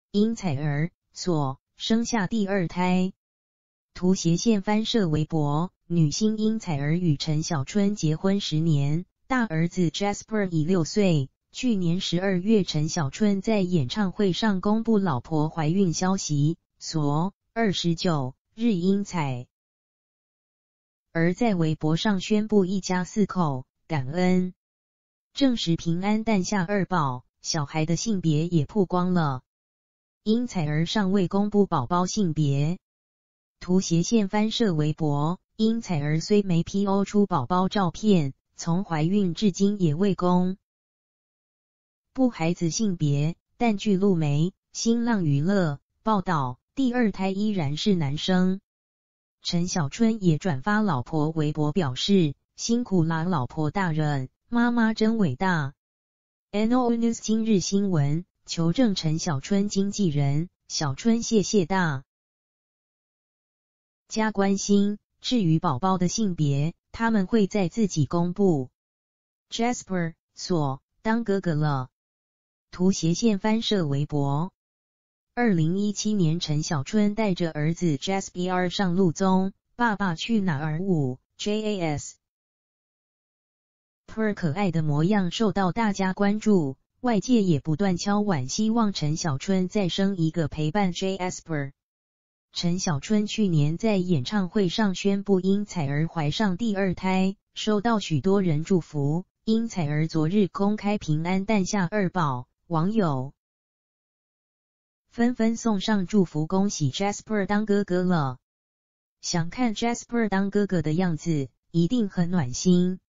因采儿所生下第2胎。图斜线翻摄微博，女星因采儿与陈小春结婚10年，大儿子 Jasper 已6岁。去年12月，陈小春在演唱会上公布老婆怀孕消息，所29日因采儿在微博上宣布一家4口感恩，证实平安诞下2宝，小孩的性别也曝光了。因采儿尚未公布宝宝性别。图斜线翻摄微博，因采儿虽没 PO 出宝宝照片，从怀孕至今也未公布孩子性别，但据路媒、新浪娱乐报道，第2胎依然是男生。陈小春也转发老婆微博表示，辛苦啦老婆大人，妈妈真伟大。NO News 今日新闻，求证陈小春经纪人，小春谢谢大家关心，至于宝宝的性别，他们会在自己公布。Jasper 所当哥哥了。图斜线翻摄微博。2017年，陈小春带着儿子 Jasper 上路综《爸爸去哪儿5》JAS。可爱的模样受到大家关注，外界也不断敲碗，希望陈小春再生一个陪伴 Jasper。陈小春去年在演唱会上宣布因采儿怀上第2胎，受到许多人祝福。因采儿昨日公开平安诞下2宝，网友纷纷送上祝福，恭喜 Jasper 当哥哥了。想看 Jasper 当哥哥的样子，一定很暖心。